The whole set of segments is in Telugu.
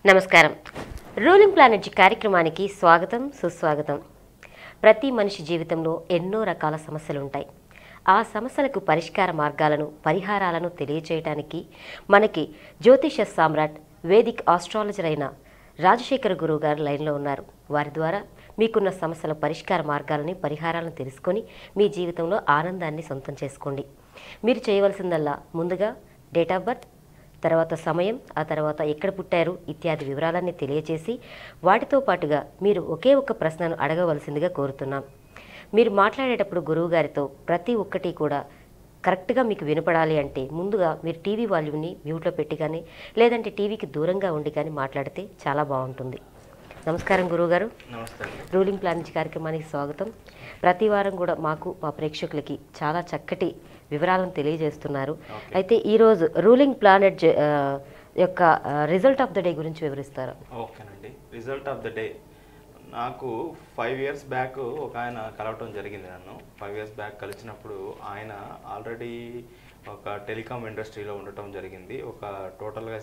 నమస్కారం. రూలింగ్ ప్లానెట్ కార్యక్రమానికి స్వాగతం, సుస్వాగతం. ప్రతి మనిషి జీవితంలో ఎన్నో రకాల సమస్యలు ఉంటాయి. ఆ సమస్యలకు పరిష్కార మార్గాలను, పరిహారాలను తెలియచేయడానికి మనకి జ్యోతిష సామ్రాట్, వేదిక్ ఆస్ట్రాలజర్ అయిన రాజశేఖర గురువు గారు లైన్లో ఉన్నారు. వారి ద్వారా మీకున్న సమస్యల పరిష్కార మార్గాలని, పరిహారాలను తెలుసుకొని మీ జీవితంలో ఆనందాన్ని సొంతం చేసుకోండి. మీరు చేయవలసిందల్లా ముందుగా డేట్ ఆఫ్ బర్త్, తర్వాత సమయం, ఆ తర్వాత ఎక్కడ పుట్టారు ఇత్యాది వివరాలన్నీ తెలియచేసి వాటితో పాటుగా మీరు ఒకే ఒక్క ప్రశ్నను అడగవలసిందిగా కోరుతున్నాం. మీరు మాట్లాడేటప్పుడు గురువుగారితో ప్రతి ఒక్కటి కూడా కరెక్ట్గా మీకు వినపడాలి అంటే ముందుగా మీరు టీవీ వాల్యూమ్ని మ్యూట్లో పెట్టి కానీ లేదంటే టీవీకి దూరంగా ఉండి కానీ మాట్లాడితే చాలా బాగుంటుంది. నమస్కారం గురువుగారు. నమస్తే. రూలింగ్ ప్లానెట్ కార్యక్రమానికి స్వాగతం. ప్రతి వారం కూడా మాకు, మా ప్రేక్షకులకి చాలా చక్కటి వివరాలను తెలియజేస్తున్నారు. అయితే ఈరోజు రూలింగ్ ప్లానెట్ యొక్క రిజల్ట్ ఆఫ్ ద డే గురించి వివరిస్తారు. ఓకేనండి. రిజల్ట్ ఆఫ్ ద డే నాకు 5 years బ్యాక్ ఒక ఆయన కలవటం జరిగింది. నన్ను 5 years బ్యాక్ కలిసినప్పుడు ఆయన ఆల్రెడీ ఒక టెలికాం ఇండస్ట్రీలో ఉండటం జరిగింది. ఒక టోటల్గా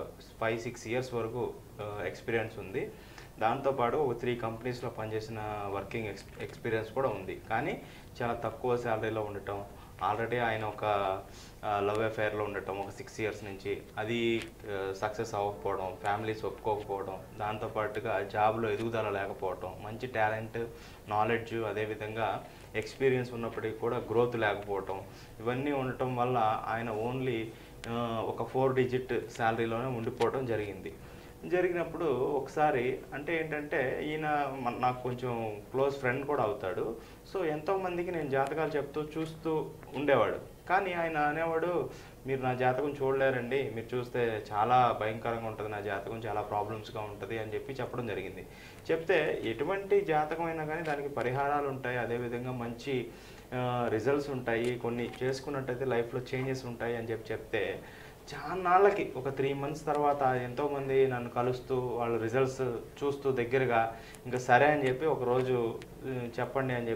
5-6 years వరకు ఎక్స్పీరియన్స్ ఉంది. దాంతోపాటు ఒక 3 కంపెనీస్లో పనిచేసిన వర్కింగ్ ఎక్స్పీరియన్స్ కూడా ఉంది. కానీ చాలా తక్కువ శాలరీలో ఉండటం, ఆల్రెడీ ఆయన ఒక లవ్ అఫేర్లో ఉండటం ఒక 6 years నుంచి, అది సక్సెస్ అవ్వకపోవడం, ఫ్యామిలీస్ ఒప్పుకోకపోవడం, దాంతోపాటుగా జాబ్లో ఎదుగుదల లేకపోవడం, మంచి టాలెంట్, నాలెడ్జ్, అదేవిధంగా ఎక్స్పీరియన్స్ ఉన్నప్పటికీ కూడా గ్రోత్ లేకపోవడం, ఇవన్నీ ఉండటం వల్ల ఆయన ఓన్లీ ఒక 4 digit శాలరీలోనే ఉండిపోవడం జరిగినప్పుడు ఒకసారి అంటే ఏంటంటే ఈయన నాకు కొంచెం క్లోజ్ ఫ్రెండ్ కూడా అవుతాడు. సో ఎంతోమందికి నేను జాతకాలు చెప్తూ చూస్తూ ఉండేవాడు. కానీ ఆయన అనేవాడు, మీరు నా జాతకం చూడలేరండి, మీరు చూస్తే చాలా భయంకరంగా ఉంటుంది, నా జాతకం చాలా ప్రాబ్లమ్స్గా ఉంటుంది అని చెప్పడం జరిగింది. చెప్తే ఎటువంటి జాతకం అయినా కానీ దానికి పరిహారాలు ఉంటాయి, అదేవిధంగా మంచి రిజల్ట్స్ ఉంటాయి, కొన్ని చేసుకున్నట్టయితే లైఫ్లో చేంజెస్ ఉంటాయి అని చెప్తే చాలాళ్ళకి ఒక 3 months తర్వాత ఎంతోమంది నన్ను కలుస్తూ వాళ్ళ రిజల్ట్స్ చూస్తూ దగ్గరగా ఇంకా సరే అని చెప్పి ఒకరోజు చెప్పండి అని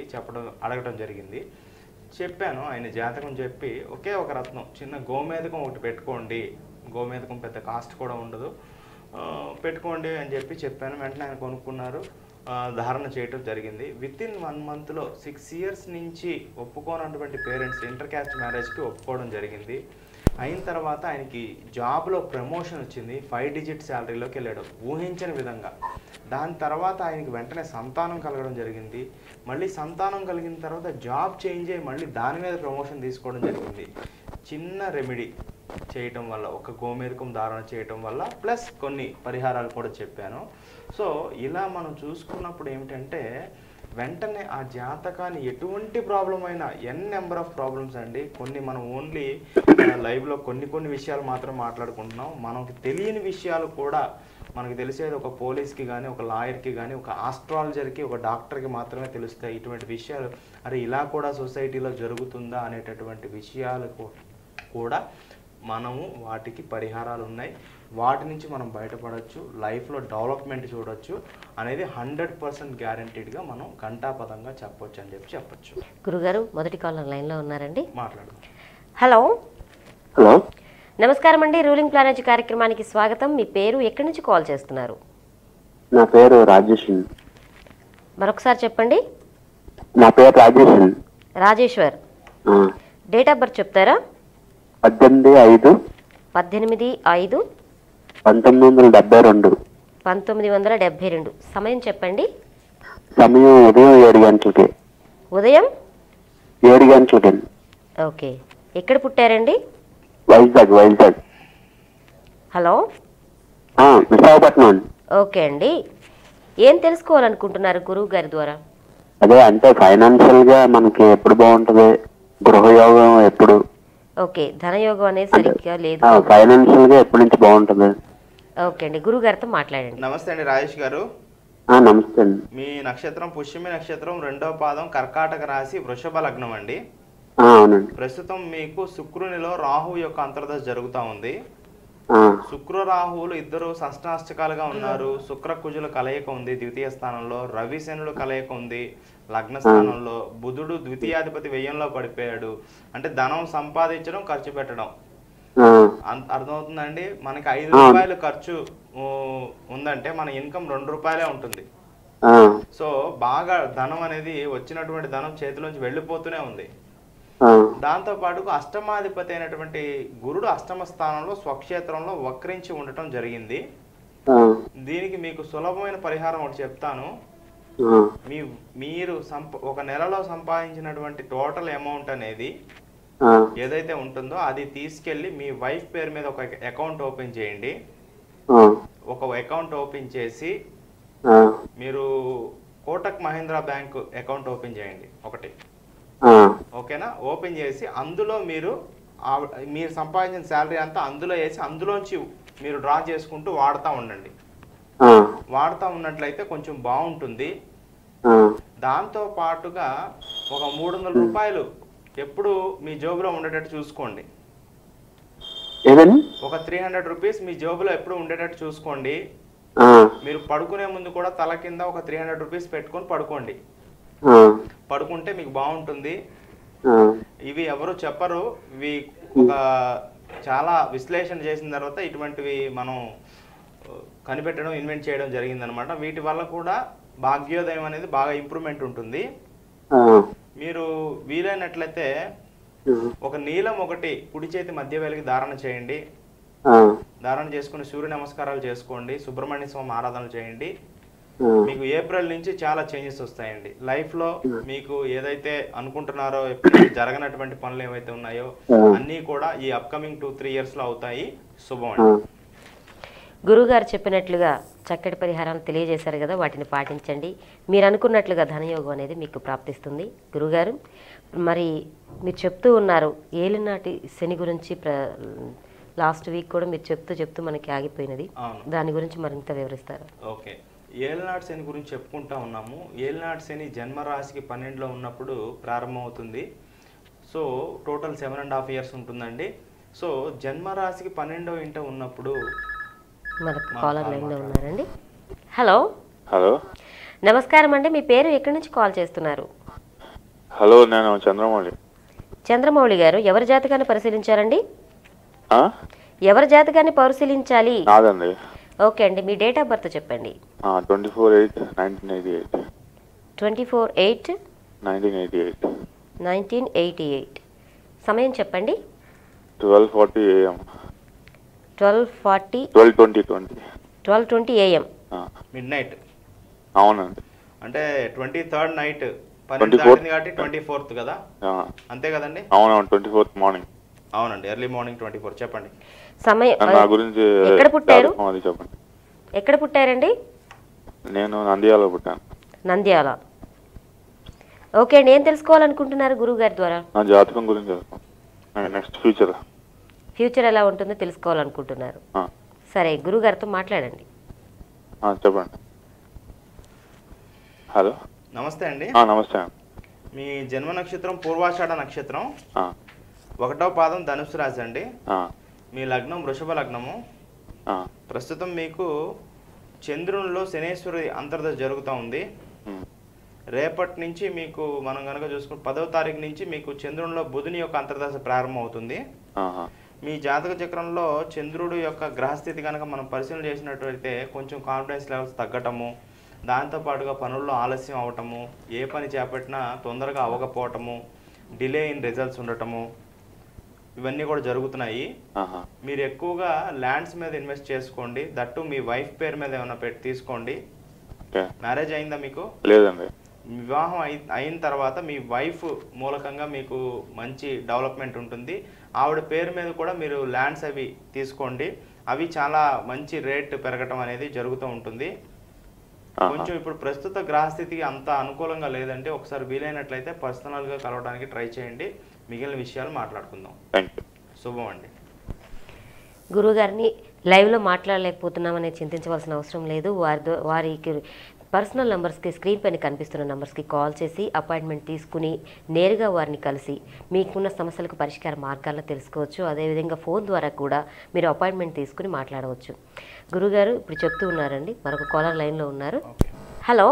అడగటం జరిగింది. చెప్పాను. ఆయన జాతకం చెప్పి ఒకే ఒక రత్నం, చిన్న గోమేధకం ఒకటి పెట్టుకోండి, గోమేధకం పెద్ద కాస్ట్ కూడా ఉండదు, పెట్టుకోండి అని చెప్పాను. వెంటనే ఆయన కొనుక్కున్నారు, ధారణ చేయటం జరిగింది. వితిన్ 1 monthలో 6 years నుంచి ఒప్పుకోనటువంటి పేరెంట్స్ ఇంటర్ క్యాస్ట్ మ్యారేజ్కి ఒప్పుకోవడం జరిగింది. అయిన తర్వాత ఆయనకి జాబ్లో ప్రమోషన్ వచ్చింది, 5 digit శాలరీలోకి వెళ్ళాడు ఊహించని విధంగా. దాని తర్వాత ఆయనకి వెంటనే సంతానం కలగడం జరిగింది. మళ్ళీ సంతానం కలిగిన తర్వాత జాబ్ చేంజ్ అయ్యి మళ్ళీ దాని మీద ప్రమోషన్ తీసుకోవడం జరిగింది. చిన్న రెమెడీ చేయటం వల్ల, ఒక గోమేధకం ధారణ చేయటం వల్ల, ప్లస్ కొన్ని పరిహారాలు కూడా చెప్పాను. సో ఇలా మనం చూసుకున్నప్పుడు ఏమిటంటే వెంటనే ఆ జాతకాన్ని ఎటువంటి ప్రాబ్లం అయినా, నెంబర్ ఆఫ్ ప్రాబ్లమ్స్ అండి, కొన్ని మనం ఓన్లీ లైవ్లో కొన్ని విషయాలు మాత్రం మాట్లాడుకుంటున్నాం. మనకు తెలియని విషయాలు కూడా మనకు తెలిసేది ఒక పోలీస్కి కానీ, ఒక లాయర్కి కానీ, ఒక ఆస్ట్రాలజర్కి, ఒక డాక్టర్కి మాత్రమే తెలుస్తాయి. ఇటువంటి విషయాలు అరే ఇలా కూడా సొసైటీలో జరుగుతుందా అనేటటువంటి విషయాలు కూడా మనము వాటికి పరిహారాలు ఉన్నాయి, వాటి నుంచి మనం బయటపడవచ్చు, లైఫ్లో డెవలప్మెంట్ చూడొచ్చు అనేది 100% గ్యారంటీడ్గా మనం ఘంటాపదంగా చెప్పొచ్చు అని చెప్పొచ్చు. గురుగారు మొదటి కాలర్ లైన్లో ఉన్నారండి, మాట్లాడదాం. హలో. నమస్కారం అండి. రూలింగ్ ప్లానెట్ కార్యక్రమానికి స్వాగతం. మీ పేరు, ఎక్కడి నుంచి కాల్ చేస్తున్నారు? నా పేరు రాజేష్. మరొకసారి చెప్పండి. నా పేరు Rajesh. Rajeshwar. Date of birth చెప్తారా? 18/5/1972. 1972. సమయం చెప్పండి. సమయం ఉదయం 7 గంటలకి. ఉదయం 7 గంటలకి. ఓకే. ఎక్కడ పుట్టారండి? వైజాగ్. హలో. విశాఖపట్నం. ఓకే అండి. ఏం తెలుసుకోవాలనుకుంటున్నారు గురువు గారి ద్వారా? అదే అంటే ఫైనాన్షియల్ గా మనకి ఎప్పుడు బాగుంటది, గృహయోగం ఎప్పుడు? ఓకే. ధనయోగం అనేది సరిగ్గా లేదు. ఫైనాన్షియల్ గా ఎప్పటి నుంచి బాగుంటది? ఓకే అండి, గురువు గారితో మాట్లాడండి. నమస్తే అండి రాజేష్ గారు. నమస్తే అండి. మీ నక్షత్రం పుష్యమి నక్షత్రం, 2వ పాదం, కర్కాటక రాశి, వృషభ లగ్నం అండి. అవునండి. ప్రస్తుతం మీకు శుక్రునిలో రాహు యొక్క అంతర్దశ జరుగుతూ ఉంది. శుక్ర రాహువులు ఇద్దరు షష్టాష్టకాలుగా ఉన్నారు. శుక్ర కుజుల కలయిక ఉంది ద్వితీయ స్థానంలో, రవి శనుల కలయిక ఉంది లగ్న స్థానంలో, బుధుడు ద్వితీయాధిపతి వ్యయంలో పడిపోయాడు. అంటే ధనం సంపాదించడం, ఖర్చు పెట్టడం, అర్థమవుతుందండి. మనకి 5 రూపాయలు ఖర్చు ఉందంటే మన ఇన్కమ్ 2 రూపాయలే ఉంటుంది. సో బాగా ధనం అనేది వచ్చినటువంటి ధనం చేతిలోంచి వెళ్ళిపోతూనే ఉంది. దాంతో పాటు అష్టమాధిపతి అయినటువంటి గురుడు అష్టమ స్థానంలో స్వక్షేత్రంలో వక్రించి ఉండటం జరిగింది. దీనికి మీకు సులభమైన పరిహారం ఒకటి చెప్తాను. మీరు ఒక నెలలో సంపాదించినటువంటి టోటల్ అమౌంట్ అనేది ఏదైతే ఉంటుందో అది తీసుకెళ్లి మీ వైఫ్ పేరు మీద ఒక అకౌంట్ ఓపెన్ చేయండి. ఒక అకౌంట్ ఓపెన్ చేసి మీరు Kotak Mahindra bank account open చేయండి ఒకటి. ఓకేనా? ఓపెన్ చేసి అందులో మీరు సంపాదించిన శాలరీ అంతా అందులో వేసి అందులోంచి మీరు డ్రా చేసుకుంటూ వాడుతూ ఉండండి. వాడుతూ ఉన్నట్లయితే కొంచెం బాగుంటుంది. దాంతో పాటుగా ఒక 300 రూపాయలు ఎప్పుడు మీ జోబులో ఉండేటట్టు చూసుకోండి. ఒక 300 రూపీస్ మీ జోబులో ఎప్పుడు ఉండేటట్టు చూసుకోండి. మీరు పడుకునే ముందు కూడా తల కింద ఒక 300 రూపీస్ పెట్టుకొని పడుకోండి. పడుకుంటే మీకు బాగుంటుంది. ఇవి ఎవరు చెప్పరు. ఇవి ఒక చాలా విశ్లేషణ చేసిన తర్వాత ఇటువంటివి మనం కనిపెట్టడం, ఇన్వెంట్ చేయడం జరిగిందనమాట. వీటి వల్ల కూడా భాగ్యోదయం అనేది బాగా ఇంప్రూవ్మెంట్ ఉంటుంది. మీరు వీలైనట్లయితే ఒక నీలం ఒకటి కుడి చేతి మధ్య వేలికి ధారణ చేయండి. ధారణ చేసుకుని సూర్య నమస్కారాలు చేసుకోండి. సుబ్రహ్మణ్య స్వామి ఆరాధన చేయండి. మీకు ఏప్రిల్ నుంచి చాలా చేంజెస్ వస్తాయండి లైఫ్ లో. మీకు ఏదైతే అనుకుంటున్నారో జరగనటువంటి పనులు ఏవైతే ఉన్నాయో అన్నీ కూడా ఈ అప్కమింగ్ 2-3 ఇయర్స్ లో అవుతాయి. శుభం అండి. గురుగారు చెప్పినట్లుగా చక్కటి పరిహారాలు తెలియజేశారు కదా, వాటిని పాటించండి. మీరు అనుకున్నట్లుగా ధనయోగం అనేది మీకు ప్రాప్తిస్తుంది. గురుగారు, మరి మీరు చెప్తూ ఉన్నారు ఏలినాటి శని గురించి. లాస్ట్ వీక్ కూడా మీరు చెప్తూ మనకి ఆగిపోయినది. దాని గురించి మరింత వివరిస్తారు. ఓకే, ఏలినాటి శని గురించి చెప్పుకుంటా ఉన్నాము. ఏలినాటి శని జన్మరాశికి 12లో ఉన్నప్పుడు ప్రారంభమవుతుంది. సో టోటల్ 7.5 ఇయర్స్ ఉంటుందండి. సో జన్మరాశికి 12వ ఇంట ఉన్నప్పుడు మనకు కాలర్ లైన్లో ఉన్నారండి. హలో. హలో, నమస్కారం అండి. మీ పేరు ఎక్కడి నుంచి కాల్ చేస్తున్నారు? హలో, నేను చంద్రమౌళి. చంద్రమౌళి గారు, ఎవరి జాతకాన్ని పరిశీలించారండి? ఎవరి జాతకాన్ని పరిశీలించాలి? నాదండి. ఓకే అండి, మీ డేట్ ఆఫ్ బర్త్ చెప్పండి. 24/8/1988. 24/8/1988. 1988. సమయం చెప్పండి. 12:40 AM. 12:20 AM. Mid night. అవునండి. అంటే 23rd నైట్ 12 దాటింది కాబట్టి 24th కదా, అంతే కదండి? అవునవును, 24th మార్నింగ్. అవునండి, ఎర్లీ మార్నింగ్ 24. చెప్పండి సమయం. నా గురించి ఎక్కడ పుట్టారు? అది చెప్పండి. ఎక్కడ పుట్టారండి? నేను నంద్యాలలో పుట్టాను. నంద్యాల. ఓకే అండి, ఏం తెలుసుకోవాలనుకుంటున్నారు గురువు గారి ద్వారా? నా జాతకం గురించి నెక్స్ట్ ఫ్యూచర్ ఎలా ఉంటుందో తెలుసుకోవాలనుకుంటున్నారు. సరే, గురువు గారితో మాట్లాడండి. చెప్పండి. హలో, నమస్తే అండి. నమస్తే. మీ జన్మ నక్షత్రం పూర్వాషాఢ నక్షత్రం, 1వ పాదం ధనుసు రాశి అండి. మీ లగ్నం వృషభ లగ్నము. ప్రస్తుతం మీకు చంద్రునిలో శనేశ్వరి అంతర్దశ జరుగుతూ ఉంది. రేపటి నుంచి మీకు మనం కనుక చూసుకుంటే 10వ తారీఖు నుంచి మీకు చంద్రునిలో బుధుని యొక్క అంతర్దశ ప్రారంభం అవుతుంది. మీ జాతక చక్రంలో చంద్రుడు యొక్క గ్రహస్థితి కనుక మనం పరిశీలన చేసినట్లయితే కొంచెం కాన్ఫిడెన్స్ లెవెల్స్ తగ్గటము, దాంతోపాటుగా పనుల్లో ఆలస్యం అవటము, ఏ పని చేపట్టినా తొందరగా అవ్వకపోవటము, డిలే ఇన్ రిజల్ట్స్ ఉండటము, ఇవన్నీ కూడా జరుగుతున్నాయి. మీరు ఎక్కువగా ల్యాండ్స్ మీద ఇన్వెస్ట్ చేసుకోండి. దట్టు మీ వైఫ్ పేరు మీద ఏమైనా తీసుకోండి. మ్యారేజ్ అయిందా మీకు? లేదండి. వివాహం అయిన తర్వాత మీ వైఫ్ మూలకంగా మీకు మంచి డెవలప్మెంట్ ఉంటుంది. ఆవిడ పేరు మీద కూడా మీరు ల్యాండ్స్ అవి తీసుకోండి. అవి చాలా మంచి రేట్ పెరగటం అనేది జరుగుతూ ఉంటుంది. కొంచెం ఇప్పుడు ప్రస్తుత గ్రహస్థితి అంత అనుకూలంగా లేదంటే ఒకసారి వీలైనట్లయితే పర్సనల్గా కలవడానికి ట్రై చేయండి. మిగిలిన విషయాలు మాట్లాడుకుందాం. శుభం అండి. గురువుగారిని లైవ్లో మాట్లాడలేకపోతున్నామని చింతించవలసిన అవసరం లేదు. వారికి పర్సనల్ నెంబర్స్కి, స్క్రీన్ పైన కనిపిస్తున్న నెంబర్స్కి కాల్ చేసి అపాయింట్మెంట్ తీసుకుని నేరుగా వారిని కలిసి మీకున్న సమస్యలకు పరిష్కార మార్గాలను తెలుసుకోవచ్చు. అదేవిధంగా ఫోన్ ద్వారా కూడా మీరు అపాయింట్మెంట్ తీసుకుని మాట్లాడవచ్చు. గురుగారు ఇప్పుడు చెప్తూ ఉన్నారండి, మరొక కాలర్ లైన్లో ఉన్నారు. హలో.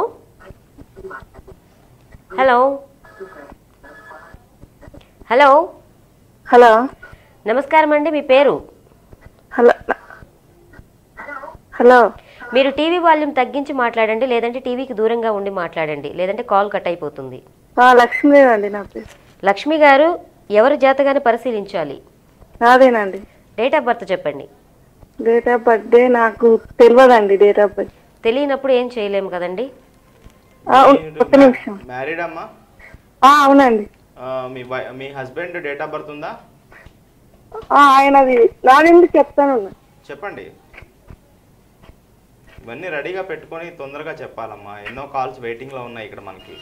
హలో. హలో. హలో. నమస్కారం అండి, మీ పేరు? హలో హలో మీరు టీవీ వాల్యూమ్ తగ్గించి మాట్లాడండి, లేదంటే టీవీకి దూరంగా ఉండి మాట్లాడండి, లేదంటే కాల్ కట్ అయిపోతుంది. లక్ష్మీదేవి అండి నా పేరు. లక్ష్మి గారు, ఎవరి జాతకాన్ని పరిశీలించాలి? నాదేనండి. డేట్ ఆఫ్ బర్త్ చెప్పండి. డేట్ ఆఫ్ బర్త్డే నాకు తెలియదండి. డేట్ ఆఫ్ బర్త్ తెలియనప్పుడు ఏం చేయలేము కదండి. ఒక్క నిమిషం. మ్యారీడ్ అమ్మా? అవునండి. మీ హస్బెండ్ డేట్ ఆఫ్ బర్త్ ఉందా? ఆయనది నాదేంటి చెప్తాను. చెప్పండి. ఇవన్నీ రెడీగా పెట్టుకొని తొందరగా చెప్పాలమ్మా, ఎన్నో కాల్స్ వెయిటింగ్లో ఉన్నాయి ఇక్కడ మనకి.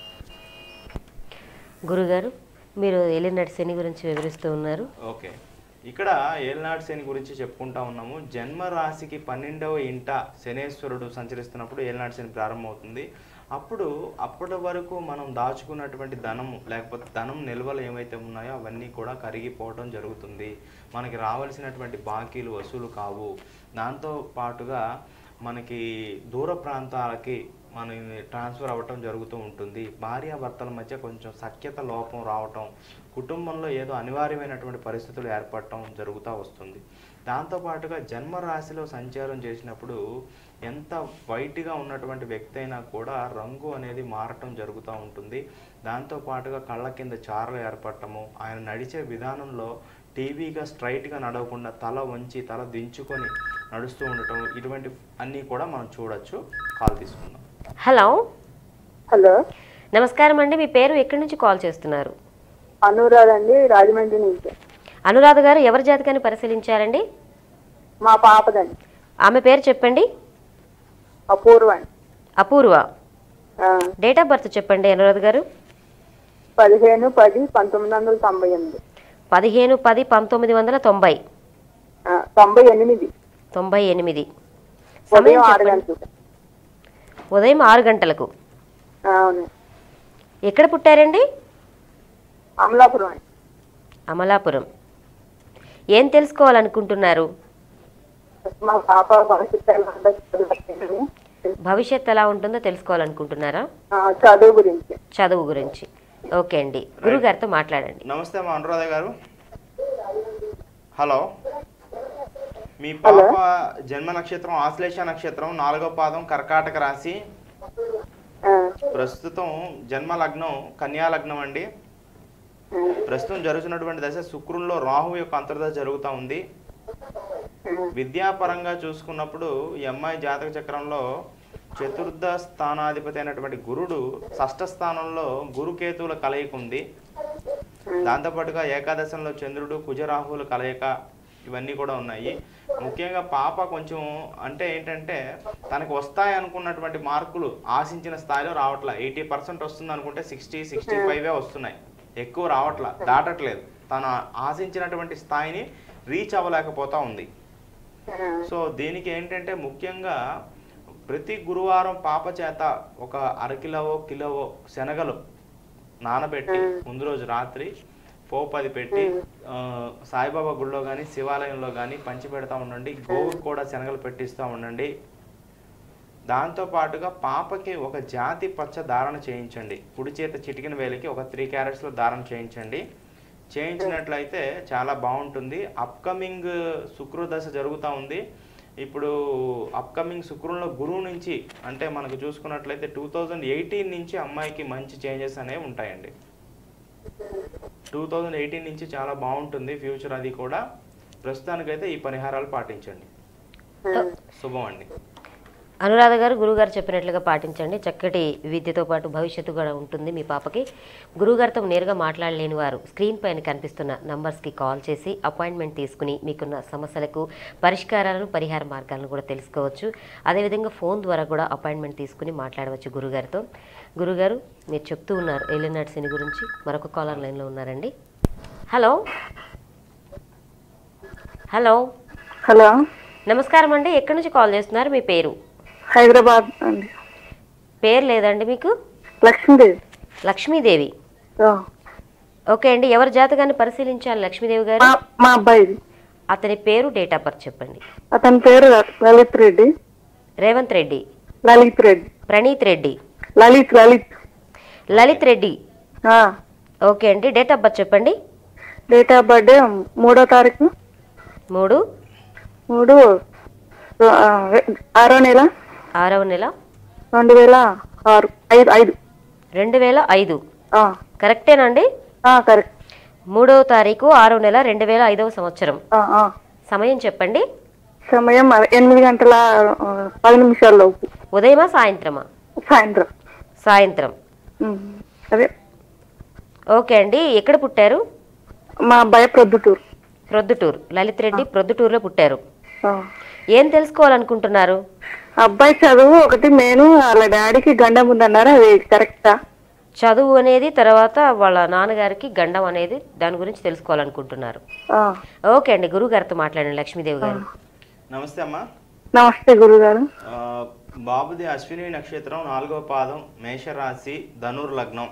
గురుగారు, మీరు ఏలినాటి శని గురించి వివరిస్తూ ఉన్నారు. ఓకే, ఇక్కడ ఏలినాటి శని గురించి చెప్పుకుంటా ఉన్నాము. జన్మ రాశికి 12వ ఇంట శనేశ్వరుడు సంచరిస్తున్నప్పుడు ఏలినాటి శని ప్రారంభమవుతుంది. అప్పటి వరకు మనం దాచుకున్నటువంటి ధనము, లేకపోతే ధనం నిల్వలు ఏవైతే ఉన్నాయో అవన్నీ కూడా కరిగిపోవడం జరుగుతుంది. మనకి రావాల్సినటువంటి బాకీలు వసూలు కావు. దాంతో పాటుగా మనకి దూర ప్రాంతాలకి మన ట్రాన్స్ఫర్ అవ్వటం జరుగుతూ ఉంటుంది. భార్యాభర్తల మధ్య కొంచెం సఖ్యత లోపం రావటం, కుటుంబంలో ఏదో అనివార్యమైనటువంటి పరిస్థితులు ఏర్పడటం జరుగుతూ వస్తుంది. దాంతోపాటుగా జన్మరాశిలో సంచారం చేసినప్పుడు ఎంత వైట్గా ఉన్నటువంటి వ్యక్తి అయినా కూడా రంగు అనేది మారటం జరుగుతూ ఉంటుంది. దాంతోపాటుగా కళ్ళ కింద చారలు ఏర్పడటము, ఆయన నడిచే విధానంలో టీవీగా స్ట్రైట్గా నడవకుండా తల వంచి తల దించుకొని నడుస్తూ ఉండటం, ఇటువంటి అన్నీ కూడా మనం చూడొచ్చు. కాల్ తీసుకుందాం. హలో హలో నమస్కారం అండి, మీ పేరు? ఎక్కడి నుంచి కాల్ చేస్తున్నారు? అనురాధ అండి, రాజమండ్రి నుంచి. అనురాధ గారు, ఎవరి జాతకాన్ని పరిశీలించారండి? మా పాపదండి. ఆమె పేరు చెప్పండి. Apoorva. Apoorva. Date of birth చెప్పండి అనురాధ గారు. 15/10/1998. 15/10/1990. 98. 98. ఉదయం 6 గంటలకు. ఉదయం 6 గంటలకు. అవును. ఎక్కడ పుట్టారండి? అమలాపురం. అమలాపురం. ఏం తెలుసుకోవాలనుకుంటున్నారు? మా పాప భవిష్యత్ ఎలా ఉంటుందో తెలుసుకోవాలనుకుంటున్నారా? చదువు గురించి. చదువు గురించి. ఓకే అండి, గురువు గారితో మాట్లాడండి. నమస్తే మా అనురాధ గారు. హలో, మీ పాప జన్మ నక్షత్రం ఆశ్లేష నక్షత్రం, 4వ పాదం, కర్కాటక రాశి. ప్రస్తుతం జన్మ లగ్నం కన్యా లగ్నం అండి. ప్రస్తుతం జరుగుతున్నటువంటి దశ శుక్రుల్లో రాహు యొక్క అంతర్దశ జరుగుతూ ఉంది. విద్యాపరంగా చూసుకున్నప్పుడు ఈ అమ్మాయి జాతక చక్రంలో చతుర్థ స్థానాధిపతి అయినటువంటి గురుడు 6వ స్థానంలో గురుకేతువుల కలయిక ఉంది. దాంతోపాటుగా ఏకాదశంలో చంద్రుడు కుజరాహువుల కలయిక, ఇవన్నీ కూడా ఉన్నాయి. ముఖ్యంగా పాప కొంచెం అంటే ఏంటంటే తనకు వస్తాయి అనుకున్నటువంటి మార్కులు ఆశించిన స్థాయిలో రావట్లా. 80% వస్తుంది అనుకుంటే 60-65 వస్తున్నాయి, ఎక్కువ రావట్లా, దాటట్లేదు. తను ఆశించినటువంటి స్థాయిని రీచ్ అవ్వలేకపోతా ఉంది. సో దీనికి ఏంటంటే ముఖ్యంగా ప్రతి గురువారం పాప చేత ఒక కిలో శనగలు నానబెట్టి ముందు రోజు రాత్రి పోపది పెట్టి సాయిబాబా గుళ్ళో కానీ శివాలయంలో కానీ పంచి పెడతా ఉండండి. గోవుకు కూడా శనగలు పెట్టిస్తూ ఉండండి. దాంతోపాటుగా పాపకి ఒక జాతి పచ్చ ధారణ చేయించండి. కుడి చేత చిటికిన వేలికి ఒక 3 క్యారెట్స్లో ధారణ చేయించండి. చేయించినట్లయితే చాలా బాగుంటుంది. అప్కమింగ్ శుక్ర దశ జరుగుతూ ఉంది. ఇప్పుడు అప్కమింగ్ శుక్రుల్లో గురువు నుంచి అంటే మనకు చూసుకున్నట్లయితే 2018 నుంచి అమ్మాయికి మంచి చేంజెస్ అనేవి ఉంటాయండి. 2018 నుంచి చాలా బాగుంటుంది ఫ్యూచర్. అది కూడా ప్రస్తుతానికైతే ఈ పరిహారాలు పాటించండి. శుభం అండి. అనురాధ గారు, గురుగారు చెప్పినట్లుగా పాటించండి. చక్కటి విద్యతో పాటు భవిష్యత్తు కూడా ఉంటుంది మీ పాపకి. గురుగారితో నేరుగా మాట్లాడలేని వారు స్క్రీన్ పైన కనిపిస్తున్న నంబర్స్కి కాల్ చేసి అపాయింట్మెంట్ తీసుకుని మీకున్న సమస్యలకు పరిష్కారాలను, పరిహార మార్గాలను కూడా తెలుసుకోవచ్చు. అదేవిధంగా ఫోన్ ద్వారా కూడా అపాయింట్మెంట్ తీసుకుని మాట్లాడవచ్చు గురుగారితో. గురుగారు, మీరు చెప్తూ ఉన్నారు ఏలినాటి శని గురించి. మరొక కాలర్ లైన్లో ఉన్నారండి. హలో హలో హలో నమస్కారం అండి, ఎక్కడి నుంచి కాల్ చేస్తున్నారు? మీ పేరు? హైదరాబాద్ అండి. పేరు లేదండి మీకు? లక్ష్మీదేవి. లక్ష్మీదేవి. ఓకే అండి, ఎవరి జాతకాన్ని పరిశీలించాలి లక్ష్మీదేవి గారు? మా అబ్బాయి. అతని పేరు, డేట్ ఆఫ్ బర్త్ చెప్పండి. అతని పేరు లలిత్ రెడ్డి. రేవంత్ రెడ్డి. లలిత్ రెడ్డి. ప్రణీత్ రెడ్డి. లలిత్ రెడ్డి. ఓకే అండి, డేట్ ఆఫ్ బర్త్ చెప్పండి. డేట్ ఆఫ్ బర్త్డే 3వ తారీఖు 3 3 6వ నెల 6వ నెల 2006 5 2005 ఆ, కరెక్టేనండి? కరెక్ట్. 3వ తారీఖు 6వ నెల 2005వ సంవత్సరం. సమయం చెప్పండి. సమయం 8 గంటల 10 నిమిషాల్లోపు. ఉదయమా సాయంత్రమా? సాయంత్రం. సాయంత్రం. అదే. ఓకే అండి. ఎక్కడ పుట్టారు? మా అబ్బాయి ప్రొద్దుటూరు. ప్రొద్దుటూరు. లలిత్ రెడ్డి ప్రొద్దుటూరులో పుట్టారు. ఆ. ఏం తెలుసుకోవాలనుకుంటున్నారు? అబ్బాయి చదువు ఒకటి, నేను వాళ్ళ డాడీకి గండం ఉందన్నారు, అది కరెక్టా? చదువు అనేది, తర్వాత వాళ్ళ నాన్నగారికి గండం అనేది, దాని గురించి తెలుసుకోవాలనుకుంటున్నారు. ఓకే అండి. గురువు గారితో మాట్లాడండి. లక్ష్మీదేవి గారు. నమస్తే అమ్మా. నమస్తే గురుగారు. బాబుది అశ్విని నక్షత్రం 4వ పాదం, మేషరాశి, ధనుర్ లగ్నం.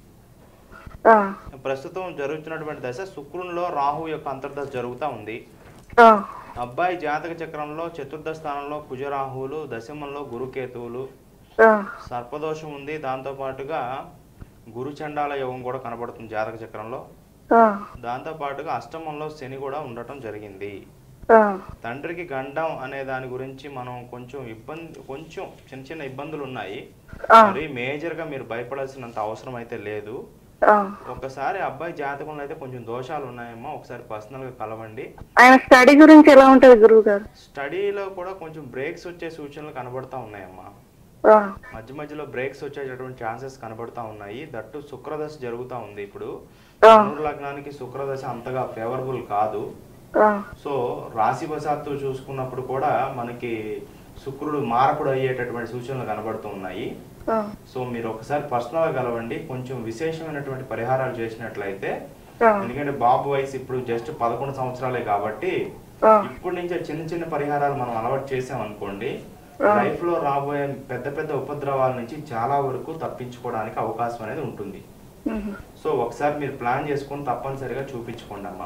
ప్రస్తుతం జరుగుతున్నటువంటి దశ శుక్రునిలో రాహు యొక్క అంతర్దశ జరుగుతూ ఉంది. అబ్బాయి జాతక చక్రంలో చతుర్థ స్థానంలో కుజరాహువులు, దశమంలో గురుకేతువులు, సర్పదోషం ఉంది. దాంతో పాటుగా గురుచండాల యోగం కూడా కనబడుతుంది జాతక చక్రంలో. దాంతో పాటుగా అష్టమంలో శని కూడా ఉండటం జరిగింది. తండ్రికి గండం అనే దాని గురించి మనం కొంచెం చిన్న చిన్న ఇబ్బందులు ఉన్నాయి. మరి మేజర్ గా మీరు భయపడాల్సినంత అవసరం అయితే లేదు. ఒకసారి అబ్బాయి జాతకంలో అయితే కొంచెం దోషాలు ఉన్నాయమ్మా, ఒకసారి పర్సనల్ గా కలవండి. ఆయన స్టడీ గురించి ఎలా ఉంటది గురువు గారు? స్టడీలో కూడా కొంచెం బ్రేక్స్ వచ్చే సూచనలు కనబడతా ఉన్నాయమ్మా. మధ్య మధ్యలో బ్రేక్స్ వచ్చేటటువంటి ఛాన్సెస్ కనబడతా ఉన్నాయి. దట్టు శుక్రదశ జరుగుతా ఉంది ఇప్పుడు. ధనుర్ లగ్నానికి శుక్రదశ అంతగా ఫేవరబుల్ కాదు. సో రాశి వశాత్తు చూసుకున్నప్పుడు కూడా మనకి శుక్రుడు మార్పుడు అయ్యేటటువంటి సూచనలు కనబడుతూ ఉన్నాయి. సో మీరు ఒకసారి పర్సనల్ గా కలవండి. కొంచెం విశేషమైనటువంటి పరిహారాలు చేసినట్లయితే, ఎందుకంటే బాబు వయసు ఇప్పుడు జస్ట్ 11 సంవత్సరాలే కాబట్టి ఇప్పటి నుంచే చిన్న చిన్న పరిహారాలు మనం అలవాటు చేసాం అనుకోండి, లైఫ్ లో రాబోయే పెద్ద పెద్ద ఉపద్రవాల నుంచి చాలా వరకు తప్పించుకోవడానికి అవకాశం అనేది ఉంటుంది. సో ఒకసారి మీరు ప్లాన్ చేసుకుని తప్పనిసరిగా చూపించుకోండి అమ్మా.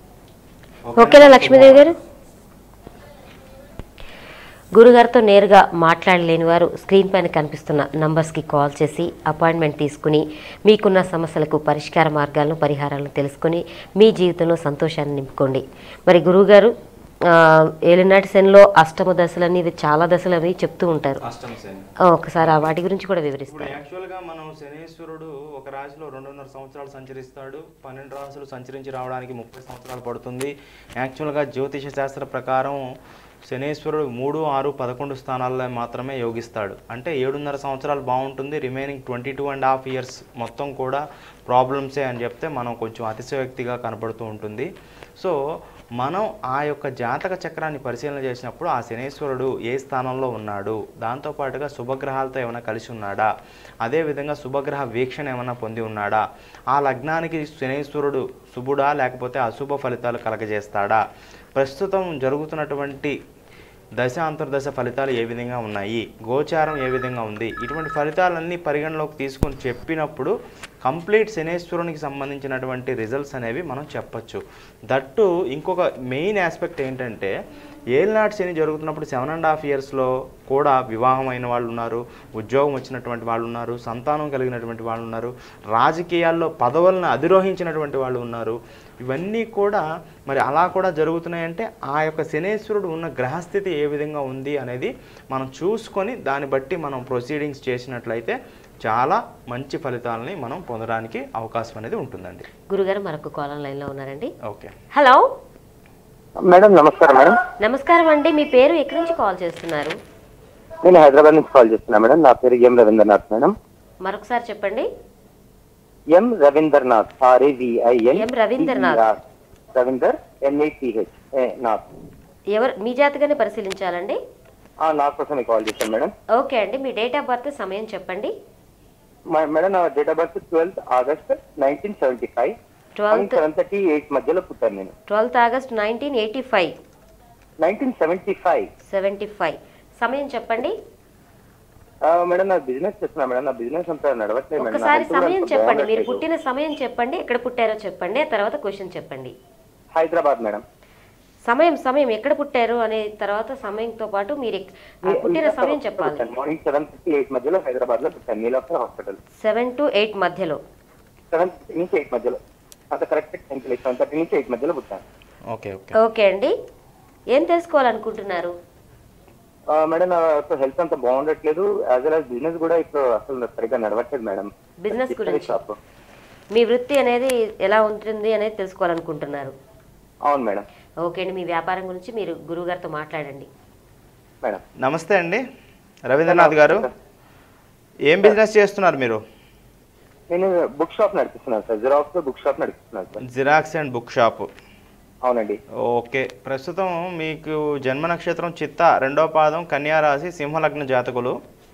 ఓకేనా లక్ష్మీదేవి గారు? గురుగారితో నేరుగా మాట్లాడలేని వారు స్క్రీన్ పైన కనిపిస్తున్న నంబర్స్కి కాల్ చేసి అపాయింట్మెంట్ తీసుకుని మీకున్న సమస్యలకు పరిష్కార మార్గాలను, పరిహారాలను తెలుసుకుని మీ జీవితంలో సంతోషాన్ని నింపుకోండి. మరి గురువుగారు ఏలినాటి శనిలో అష్టమ దశలని, చాలా దశలని చెప్తూ ఉంటారు. ఒకసారి వాటి గురించి కూడా వివరిస్తారు. యాక్చువల్ గా మనం శనీశ్వరుడు ఒక రాశిలో 2.5 సంవత్సరాలు సంచరిస్తాడు. 12 రాశులు సంచరించి రావడానికి 30 సంవత్సరాలు పడుతుంది. యాక్చువల్ గా జ్యోతిష శాస్త్ర ప్రకారం శనీశ్వరుడు 3, 6, 11 స్థానాల్లో మాత్రమే యోగిస్తాడు. అంటే 7.5 సంవత్సరాలు బాగుంటుంది. రిమైనింగ్ 22.5 ఇయర్స్ మొత్తం కూడా ప్రాబ్లమ్సే అని చెప్తే మనం కొంచెం అతిశయోక్తిగా కనబడుతూ ఉంటుంది. సో మనం ఆ యొక్క జాతక చక్రాన్ని పరిశీలన చేసినప్పుడు ఆ శనీశ్వరుడు ఏ స్థానంలో ఉన్నాడు, దాంతోపాటుగా శుభగ్రహాలతో ఏమైనా కలిసి ఉన్నాడా, అదేవిధంగా శుభగ్రహ వీక్షణ ఏమైనా పొంది ఉన్నాడా, ఆ లగ్నానికి శనీశ్వరుడు శుభుడా లేకపోతే అశుభ ఫలితాలు కలగజేస్తాడా, ప్రస్తుతం జరుగుతున్నటువంటి దశ అంతర్దశ ఫలితాలు ఏ విధంగా ఉన్నాయి, గోచారం ఏ విధంగా ఉంది, ఇటువంటి ఫలితాలన్నీ పరిగణలోకి తీసుకొని చెప్పినప్పుడు కంప్లీట్ శనేశ్వరునికి సంబంధించినటువంటి రిజల్ట్స్ అనేవి మనం చెప్పచ్చు. దట్టు ఇంకొక మెయిన్ ఆస్పెక్ట్ ఏంటంటే, ఏలినాటి శని జరుగుతున్నప్పుడు 7.5 ఇయర్స్లో కూడా వివాహం అయిన వాళ్ళు ఉన్నారు, ఉద్యోగం వచ్చినటువంటి వాళ్ళు ఉన్నారు, సంతానం కలిగినటువంటి వాళ్ళు ఉన్నారు, రాజకీయాల్లో పదవులను అధిరోహించినటువంటి వాళ్ళు ఉన్నారు. ఇవన్నీ కూడా మరి అలా కూడా జరుగుతున్నాయంటే ఆ యొక్క శనేశ్వరుడు ఉన్న గ్రహస్థితి ఏ విధంగా ఉంది అనేది మనం చూసుకొని దాన్ని బట్టి మనం ప్రొసీడింగ్స్ చేసినట్లయితే చాలా మంచి ఫలితాలని మనం పొందడానికి అవకాశం అనేది ఉంటుందండి. గురుగారు మరొక కాలర్ లైన్లో ఉన్నారండి. ఓకే. హలో మేడం, నమస్కారం మేడం. నమస్కారం అండి. మీ పేరు ఎక్కడి నుంచి కాల్ చేస్తున్నారు? నేను హైదరాబాద్ నుంచి కాల్ చేస్తున్నా మేడం. నా పేరు ఎం రవీంద్రనాథ్ మేడం. మరొకసారి చెప్పండి. ఎం రవీంద్రనాథ్, RAVIN. ఎం రవీంద్రనాథ్. రవీందర్ NATH నాథ్. ఎవరు మీ జాతకాన్ని పరిశీలించాలండి? నా కోసమే కాల్ చేశాను మేడం. ఓకే అండి. మీ డేట్ ఆఫ్ బర్త్, సమయం చెప్పండి. మేడం, నా date of birth 12th August 1975. 7:38 మధ్యలో పుట్టాను నేను. 12th August 1985. 1975. సమయం చెప్పండి. మేడం, నా బిజినెస్ చేస్తున్నా మేడం. నా బిజినెస్ అంతా నడవట్లేదు మేడం. ఒకసారి సమయం చెప్పండి. మీరు పుట్టిన సమయం చెప్పండి, ఎక్కడ పుట్టారో చెప్పండి, ఆ తర్వాత క్వశ్చన్ చెప్పండి. హైదరాబాద్ మేడం. సమయం ఎక్కడ పుట్టారు అనే తర్వాత సమయంతో పాటు మీరు పుట్టిన సమయం చెప్పాలి. మార్నింగ్ 7:38 మధ్యలో హైదరాబాద్ లో పుట్టాను, నీలోఫర్ హాస్పిటల్. 7 to 8 మధ్యలో. 7 నుంచి 8 మధ్యలో. అది కరెక్ట్ 7:30 నుంచి 8 మధ్యలో పుట్టాను. ఓకే ఓకే ఓకే అండి, ఏం తెలుసుకోవాలనుకుంటున్నారు? మేడం నాకు హెల్త్ అంత బాగుండట్లేదు, యాజ్ వెల్ యాజ్ బిజినెస్ కూడా ఇప్పుడు అసలు సరిగ్గా నడవట్లేదు మేడం. బిజినెస్ గురించి, షాప్. మీ వృత్తి అనేది ఎలా ఉంటుంది అనేది తెలుసుకోవాలనుకుంటున్నారు. అవును మేడం. ఓకే అండి, మీ వ్యాపారం గురించి మీరు గురువుగారితో మాట్లాడండి. మేడం నమస్తే అండి రవీంద్రనాథ్ గారు, ఏం బిజినెస్ చేస్తున్నారు మీరు? నేను బుక్ షాప్ నడిపిస్తున్నాను సార్, జిరాక్స్ బుక్ షాప్ నడిపిస్తున్నాను sir. Xerox and book shop. అవునండి. ఓకే, ప్రస్తుతం మీకు జన్మ నక్షత్రం చిత్త, 2వ పాదం, కన్యా రాశి, సింహలగ్న జాతకులు.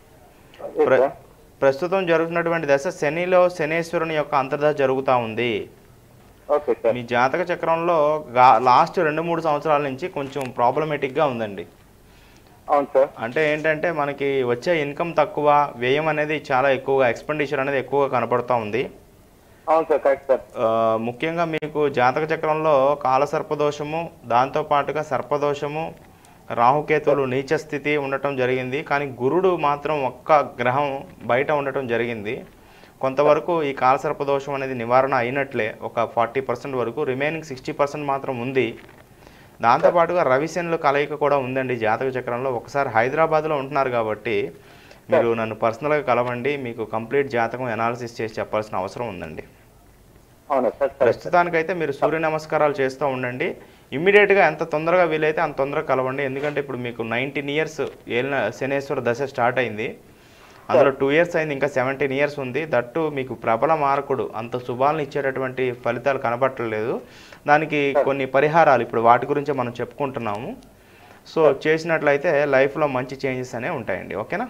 ప్రస్తుతం జరుగుతున్నటువంటి దశ శనిలో శనేశ్వరుని యొక్క అంతర్దశ జరుగుతూ ఉంది. Okay sir. మీ జాతక చక్రంలో లాస్ట్ 2-3 సంవత్సరాల నుంచి కొంచెం ప్రాబ్లమేటిక్గా ఉందండి. అవును సార్. అంటే ఏంటంటే మనకి వచ్చే ఇన్కమ్ తక్కువ, వ్యయం అనేది చాలా ఎక్కువగా, ఎక్స్పెండిచర్ అనేది ఎక్కువగా కనపడుతూ ఉంది. అవును సార్, కరెక్ట్ సార్. ముఖ్యంగా మీకు జాతక చక్రంలో కాలసర్పదోషము, దాంతోపాటుగా సర్పదోషము, రాహుకేతువులు నీచ స్థితి ఉండటం జరిగింది. కానీ గురుడు మాత్రం ఒక్క గ్రహం బయట ఉండటం జరిగింది. కొంతవరకు ఈ కాలసర్పదోషం అనేది నివారణ అయినట్లే, ఒక 40% వరకు. రిమైనింగ్ 60% మాత్రం ఉంది. దాంతోపాటుగా రవిశనుల కలయిక కూడా ఉందండి జాతక చక్రంలో. ఒకసారి హైదరాబాద్లో ఉంటున్నారు కాబట్టి మీరు నన్ను పర్సనల్గా కలవండి, మీకు కంప్లీట్ జాతకం అనాలిసిస్ చేసి చెప్పాల్సిన అవసరం ఉందండి. ప్రస్తుతానికైతే మీరు సూర్య నమస్కారాలు చేస్తూ ఉండండి. ఇమ్మీడియట్గా ఎంత తొందరగా వీలైతే అంత తొందరగా కలవండి. ఎందుకంటే ఇప్పుడు మీకు 19 ఇయర్స్ శనేశ్వర దశ స్టార్ట్ అయింది, అందులో 2 ఇయర్స్ అయింది, ఇంకా 17 ఇయర్స్ ఉంది. దట్టు మీకు ప్రబల మారకుడు అంత శుభాలను ఇచ్చేటటువంటి ఫలితాలు కనబట్టలేదు. దానికి కొన్ని పరిహారాలు ఇప్పుడు వాటి గురించి మనం చెప్పుకుంటున్నాము. సో చేసినట్లయితే లైఫ్లో మంచి చేంజెస్ అనేవి ఉంటాయండి. ఓకేనా?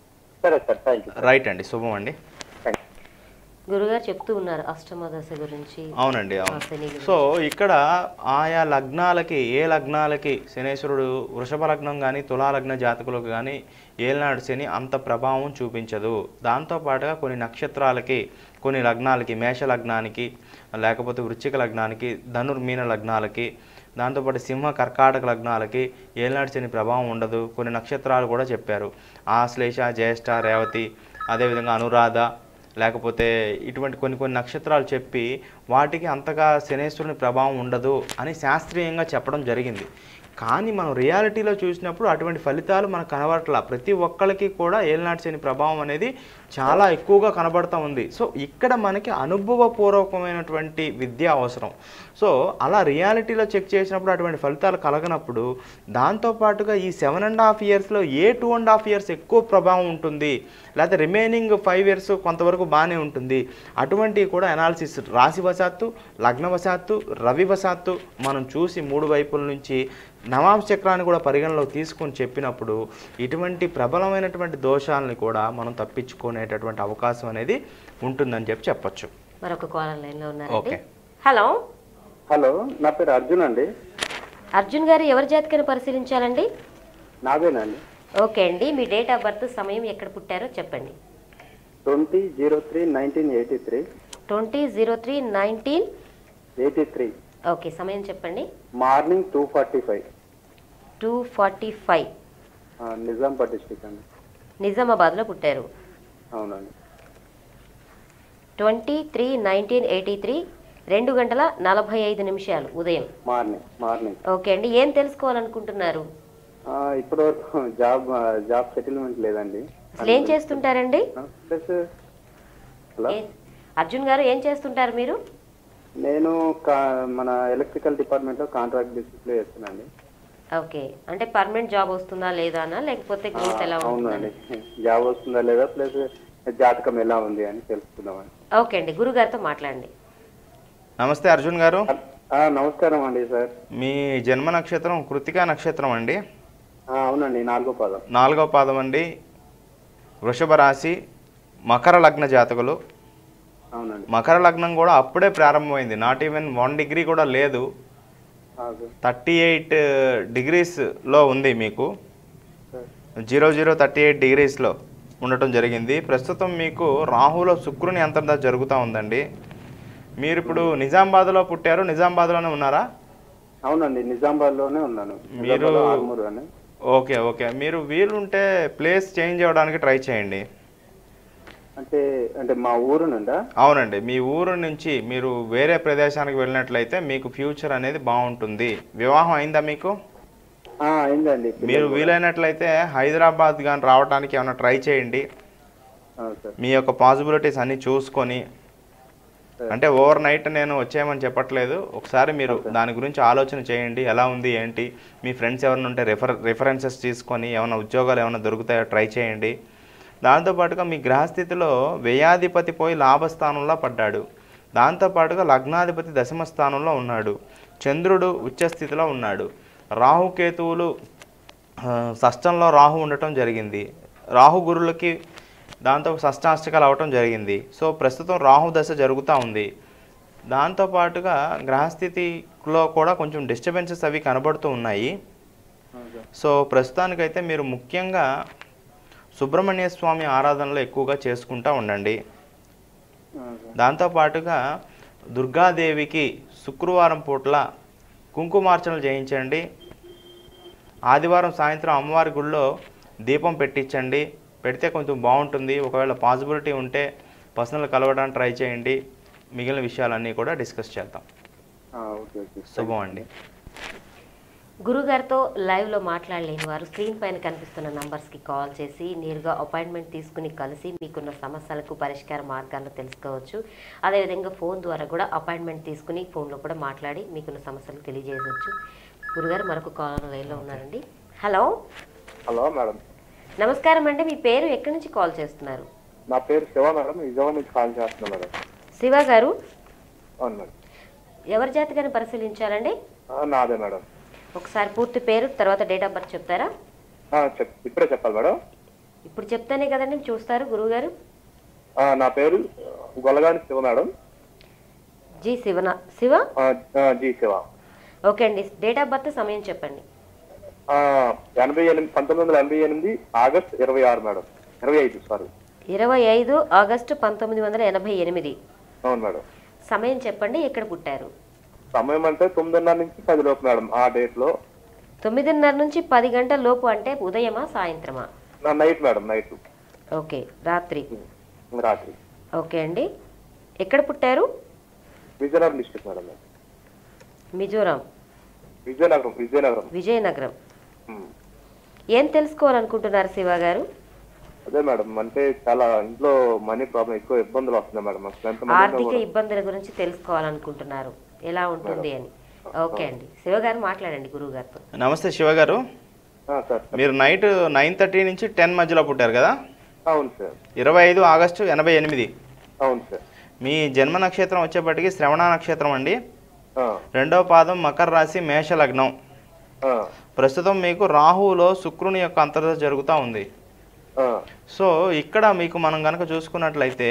రైట్ అండి, శుభం అండి. గురుగారు చెప్తూ ఉన్నారు అష్టమ దశ గురించి. అవునండి, అవును. సో ఇక్కడ ఆయా లగ్నాలకి, ఏ లగ్నాలకి శనేశ్వరుడు వృషభ లగ్నం కానీ తులా లగ్న జాతకులకు కానీ ఏలనాడు శని అంత ప్రభావం చూపించదు. దాంతోపాటుగా కొన్ని నక్షత్రాలకి, కొన్ని లగ్నాలకి, మేష లగ్నానికి, లేకపోతే వృశ్చిక లగ్నానికి, ధనుర్మీన లగ్నాలకి, దాంతోపాటు సింహ కర్కాటక లగ్నాలకి ఏలనాడు శని ప్రభావం ఉండదు. కొన్ని నక్షత్రాలు కూడా చెప్పారు, ఆశ్లేష, జ్యేష్ఠ, రేవతి, అదేవిధంగా అనురాధ, లేకపోతే ఇటువంటి కొన్ని నక్షత్రాలు చెప్పి వాటికి అంతగా శనేశ్వరుని ప్రభావం ఉండదు అని శాస్త్రీయంగా చెప్పడం జరిగింది. కానీ మనం రియాలిటీలో చూసినప్పుడు అటువంటి ఫలితాలు మనకు కనబడట్లా. ప్రతి ఒక్కరికి కూడా ఏలనాటి శని ప్రభావం అనేది చాలా ఎక్కువగా కనబడుతూ ఉంది. సో ఇక్కడ మనకి అనుభవపూర్వకమైనటువంటి విద్య అవసరం. సో అలా రియాలిటీలో చెక్ చేసినప్పుడు అటువంటి ఫలితాలు కలగనప్పుడు దాంతోపాటుగా ఈ 7.5 ఇయర్స్లో ఏ 2.5 ఇయర్స్ ఎక్కువ ప్రభావం ఉంటుంది, లేకపోతే రిమైనింగ్ 5 ఇయర్స్ కొంతవరకు బాగానే ఉంటుంది, అటువంటివి కూడా అనాలిసిస్ రాశివశాత్తు, లగ్నవశాత్తు, రవివశాత్తు మనం చూసి 3 వైపుల నుంచి నవాంశ చక్రాన్ని కూడా పరిగణలోకి తీసుకొని చెప్పినప్పుడు ఇటువంటి ప్రబలమైనటువంటి దోషాలని కూడా మనం తప్పించుకునేటటువంటి అవకాశం అనేది ఉంటుందని చెప్పొచ్చు. మరొక కాలర్ లైన్లో ఉన్నారు. Okay, hello. హలో, నా పేరు అర్జున్ అండి. అర్జున్ గారు ఎవరి జాతకాన్ని పరిశీలించాలండి? నాదేనండి. ఓకే అండి, మీ డేట్ ఆఫ్ బర్త్, సమయం, ఎక్కడ పుట్టారో చెప్పండి. 20/03/1983. 20/03/1983. ఓకే, సమయం చెప్పండి. మార్నింగ్ 2:45. 2:45. నిజామాబాద్ డిస్ట్రిక్ట్ అండి. నిజామాబాద్లో పుట్టారు. అవునండి. 23/1983, 2:45 ఉదయం. మార్నింగ్. ఓకే అండి, ఏం తెలుసుకోవాలనుకుంటున్నారు? ఇప్పుడు జాబ్ సెటిల్మెంట్ లేదండి. అసలు ఏం చేస్తుంటారండి? అర్జున్ గారు ఏం చేస్తుంటారు మీరు? నేను మన ఎలక్ట్రికల్ డిపార్ట్మెంట్ లో కాంట్రాక్ట్ బేసిస్ లో చేస్తున్నానండి. ఓకే, అంటే పర్మనెంట్ జాబ్ వస్తుందా లేదా అనా, లేకపోతే గ్రోత్ ఎలా ఉంటుందండి? జాబ్ వస్తుందా లేదా, ప్లస్ జాతకం ఎలా ఉంది అని తెలుసుకుందామని. ఓకే అండి, గురుగారితో మాట్లాడండి. నమస్తే అర్జున్ గారు. నమస్కారం అండి సార్. మీ జన్మ నక్షత్రం కృతికా నక్షత్రం అండి? అవునండి, 4వ పాదం. 4వ పాదం అండి. వృషభ రాశి, మకర లగ్న జాతకులు. అవునండి. మకర లగ్నం కూడా అప్పుడే ప్రారంభమైంది, నాట్ ఈవెన్ 1 డిగ్రీ కూడా లేదు, 38 డిగ్రీస్లో ఉంది. మీకు 0038 డిగ్రీస్లో ఉండటం జరిగింది. ప్రస్తుతం మీకు రాహులో శుక్రుని అంతర్దశ జరుగుతూ ఉందండి. మీరు ఇప్పుడు నిజామాబాద్లో పుట్టారు, నిజామాబాద్లోనే ఉన్నారా? అవునండి, నిజామాబాద్లోనే ఉన్నాను. మీరు ఓకే, మీరు వీలుంటే ప్లేస్ చేంజ్ అవ్వడానికి ట్రై చేయండి. అంటే అంటే మా ఊరు నుండా? అవునండి, మీ ఊరు నుంచి మీరు వేరే ప్రదేశానికి వెళ్ళినట్లయితే మీకు ఫ్యూచర్ అనేది బాగుంటుంది. వివాహం అయిందా మీకు? అయిందండి. మీరు వీలైనట్లయితే హైదరాబాద్ కానీ రావడానికి ఏమైనా ట్రై చేయండి. మీ యొక్క పాసిబిలిటీస్ అన్నీ చూసుకొని, అంటే ఓవర్ నైట్ నేను వచ్చేయమని చెప్పట్లేదు, ఒకసారి మీరు దాని గురించి ఆలోచన చేయండి. ఎలా ఉంది ఏంటి, మీ ఫ్రెండ్స్ ఎవరైనా ఉంటే రిఫరెన్సెస్ తీసుకొని ఏమైనా ఉద్యోగాలు ఏమైనా దొరుకుతాయో ట్రై చేయండి. దాంతోపాటుగా మీ గ్రహస్థితిలో వ్యయాధిపతి పోయి లాభస్థానంలో పడ్డాడు. దాంతోపాటుగా లగ్నాధిపతి దశమ స్థానంలో ఉన్నాడు. చంద్రుడు ఉచ్చస్థితిలో ఉన్నాడు. రాహుకేతువులు షష్టంలో రాహు ఉండటం జరిగింది. రాహు గురులకి దాంతో షష్టాష్టకాలు అవటం జరిగింది. సో ప్రస్తుతం రాహు దశ జరుగుతూ ఉంది. దాంతోపాటుగా గ్రహస్థితిలో కూడా కొంచెం డిస్టర్బెన్సెస్ అవి కనబడుతూ ఉన్నాయి. సో ప్రస్తుతానికైతే మీరు ముఖ్యంగా సుబ్రహ్మణ్య స్వామి ఆరాధనలు ఎక్కువగా చేసుకుంటూ ఉండండి. దాంతోపాటుగా దుర్గాదేవికి శుక్రవారం పూట్ల కుంకుమార్చనలు చేయించండి. ఆదివారం సాయంత్రం అమ్మవారి గుడిలో దీపం పెట్టించండి. పెడితే కొంచెం బాగుంటుంది. ఒకవేళ పాసిబిలిటీ ఉంటే పర్సనల్ కలవడానికి ట్రై చేయండి. మిగిలిన విషయాలన్నీ కూడా డిస్కస్ చేద్దాం. శుభం అండి. గురుగారితో లైవ్లో మాట్లాడలేని వారు స్క్రీన్ పైన కనిపిస్తున్న నంబర్స్కి కాల్ చేసి నేరుగా అపాయింట్మెంట్ తీసుకుని కలిసి మీకున్న సమస్యలకు పరిష్కార మార్గాలను తెలుసుకోవచ్చు. అదేవిధంగా ఫోన్ ద్వారా కూడా అపాయింట్మెంట్ తీసుకుని ఫోన్లో కూడా మాట్లాడి మీకున్న సమస్యలు తెలియజేయవచ్చు. గురుగారు మరొక కాల్ లైన్లో ఉన్నారండి. హలో. Hello madam. నమస్కారం అండి. మీ పేరు ఎక్కడి నుంచి కాల్ చేస్తున్నారు? నా పేరు శివ మేడం, విజయవాడ నుంచి కాల్ చేస్తున్నా మేడం. శివ గారు, అవును మేడం. ఎవరి జాతకాన్ని పరిశీలించాలండి? నాదే మేడం. ఒకసారి పూర్తి పేరు తర్వాత డేట్ ఆఫ్ బర్త్ చెప్తారా? ఇప్పుడే చెప్పాలి మేడం? ఇప్పుడు చెప్తానే కదండి చూస్తారు గురువు గారు. నా పేరు Gollagani Shiva madam. G Shiva. G Shiva. Okay అండి. డేట్ ఆఫ్ బర్త్ సమయం చెప్పండి. 1988 ఆగస్ట్ 26 మేడం. 25 సారీ. 25 ఆగస్టు 1988. అవును మేడం. సమయం చెప్పండి. ఎక్కడ పుట్టారు? సమయం అంటే 9:30 నుంచి 10 లోపు మేడం. ఆ డేట్ లో 9:30 నుంచి 10 గంటల లోపు అంటే ఉదయమా సాయంత్రమా? Night madam. నైట్. ఓకే, రాత్రి. రాత్రి. ఓకే అండి. ఎక్కడ పుట్టారు? Vizianagaram district madam. మిజోరాం. విజయనగరం. ఏం తెలుసుకోవాలనుకుంటున్నారు శివ గారు? అదే మేడం, అంటే చాలా ఇంట్లో మనీ ప్రాబ్లం, ఎక్కువ ఇబ్బందులు వస్తున్నాయి మేడం. ఆర్థిక ఇబ్బందుల గురించి తెలుసుకోవాలనుకుంటున్నారు, ఎలా ఉంటుంది అని. ఓకే అండి. శివ గారు మాట్లాడండి గురువు గారితో. నమస్తే శివ గారు. మీరు నైట్ 9:30 నుంచి 10 మధ్యలో పుట్టారు కదా? అవును సార్. 25 ఆగస్టు 88. అవును సార్. మీ జన్మ నక్షత్రం వచ్చేప్పటికి శ్రవణ నక్షత్రం అండి. రెండవ పాదం మకర రాశి, మేష లగ్నం. ప్రస్తుతం మీకు రాహులో శుక్రుని యొక్క అంతర్దశ జరుగుతూ ఉంది. సో ఇక్కడ మీకు మనం కనుక చూసుకున్నట్లయితే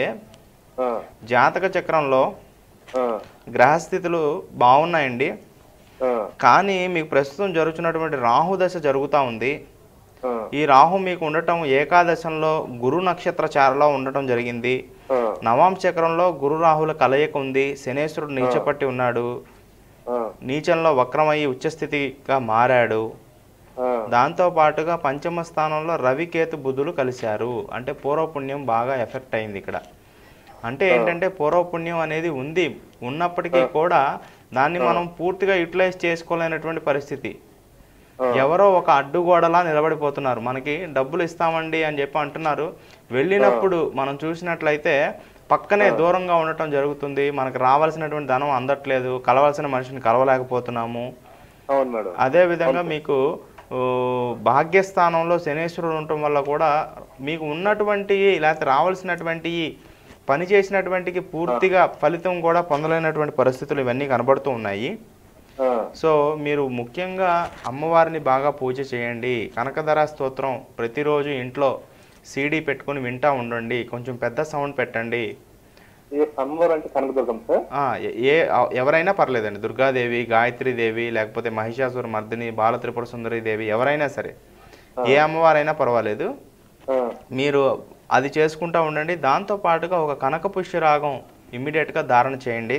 జాతక చక్రంలో గ్రహస్థితులు బాగున్నాయండి. కానీ మీకు ప్రస్తుతం జరుగుతున్నటువంటి రాహు దశ జరుగుతూ ఉంది. ఈ రాహు మీకు ఉండటం ఏకాదశంలో గురు నక్షత్ర చారలో ఉండటం జరిగింది. నవాంశ చక్రంలో గురు రాహుల కలయిక ఉంది. శనేశ్వరుడు నీచపట్టి ఉన్నాడు. నీచంలో వక్రమయ్యి ఉచ్చస్థితిగా మారాడు. దాంతో పాటుగా పంచమ స్థానంలో రవికేతు బుధులు కలిశారు. అంటే పూర్వపుణ్యం బాగా ఎఫెక్ట్ అయింది ఇక్కడ. అంటే ఏంటంటే పూర్వపుణ్యం అనేది ఉంది, ఉన్నప్పటికీ కూడా దాన్ని మనం పూర్తిగా యూటిలైజ్ చేసుకోలేనటువంటి పరిస్థితి. ఎవరో ఒక అడ్డుగోడలా నిలబడిపోతున్నారు. మనకి డబ్బులు ఇస్తామండి అని చెప్పి అంటున్నారు. వెళ్ళినప్పుడు మనం చూసినట్లయితే పక్కనే దూరంగా ఉండటం జరుగుతుంది. మనకు రావాల్సినటువంటి ధనం అందట్లేదు, కలవాల్సిన మనిషిని కలవలేకపోతున్నాము. అదేవిధంగా మీకు భాగ్యస్థానంలో శనేశ్వరుడు ఉండటం వల్ల కూడా మీకు ఉన్నటువంటి లేకపోతే రావాల్సినటువంటి పని చేసినటువంటికి పూర్తిగా ఫలితం కూడా పొందలేనటువంటి పరిస్థితులు ఇవన్నీ కనబడుతూ ఉన్నాయి. సో మీరు ముఖ్యంగా అమ్మవారిని బాగా పూజ చేయండి. కనకధర స్తోత్రం ప్రతిరోజు ఇంట్లో సీడీ పెట్టుకుని వింటూ ఉండండి. కొంచెం పెద్ద సౌండ్ పెట్టండి. ఎవరైనా పర్లేదండి. దుర్గాదేవి, గాయత్రీదేవి, లేకపోతే మహిషాసుర మర్దిని, బాల త్రిపుర సుందరి దేవి, ఎవరైనా సరే, ఏ అమ్మవారైనా పర్వాలేదు. మీరు అది చేసుకుంటూ ఉండండి. దాంతో పాటుగా ఒక కనక పుష్య రాగం ఇమ్మీడియట్గా ధారణ చేయండి.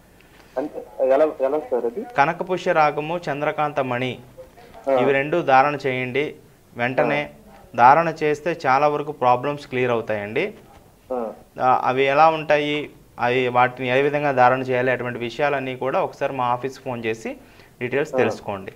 కనక పుష్య రాగము, చంద్రకాంత మణి, ఇవి రెండు ధారణ చేయండి. వెంటనే ధారణ చేస్తే చాలా వరకు ప్రాబ్లమ్స్ క్లియర్ అవుతాయండి. అవి ఎలా ఉంటాయి, అవి వాటిని ఏ విధంగా ధారణ చేయాలి, అటువంటి విషయాలన్నీ కూడా ఒకసారి మా ఆఫీస్కి ఫోన్ చేసి డీటెయిల్స్ తెలుసుకోండి.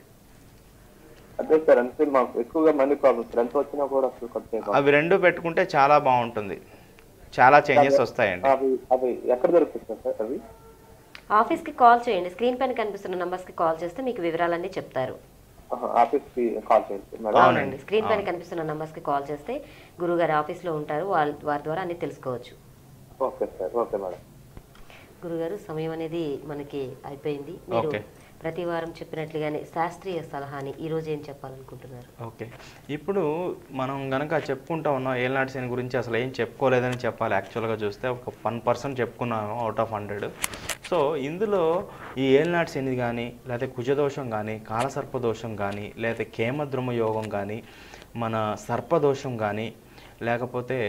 అదే సార్, అంతే మాకు ఎక్కువగా మనీ ప్రాబ్లమ్స్ ఎంత వచ్చినా కూడా అవి రెండు పెట్టుకుంటే చాలా బాగుంటుంది, చాలా చేంజెస్ వస్తాయండి. అవి ఎక్కడ దొరుకుతుంది సార్? అవి ఆఫీస్కి కాల్ చేయండి, స్క్రీన్ పైన కనిపిస్తున్న నంబర్స్కి కాల్ చేస్తే మీకు వివరాలన్నీ చెప్తారు. ఆఫీస్కి కాల్ చేయండి. అవునండి, స్క్రీన్ పైన కనిపిస్తున్న నంబర్స్కి కాల్ చేస్తే గురుగారు ఆఫీస్లో ఉంటారు, వారి ద్వారా అన్ని తెలుసుకోవచ్చు. Okay sir, okay madam. గురుగారు, సమయం అనేది మనకి అయిపోయింది. మీరు ప్రతి వారం చెప్పినట్లుగానే శాస్త్రీయ సలహాని ఈరోజు ఏం చెప్పాలనుకుంటున్నారు? ఓకే, ఇప్పుడు మనం కనుక చెప్పుకుంటా ఉన్నాం ఏలినాటి శని గురించి అసలు ఏం చెప్పుకోలేదని చెప్పాలి. యాక్చువల్గా చూస్తే ఒక 1% చెప్పుకున్నాము అవుట్ ఆఫ్ 100. సో ఇందులో ఈ ఏలినాటి శని కానీ, లేకపోతే కుజదోషం కానీ, కాలసర్పదోషం కానీ, లేకపోతే కేమద్రుమ యోగం కానీ, మన సర్పదోషం కానీ, లేకపోతే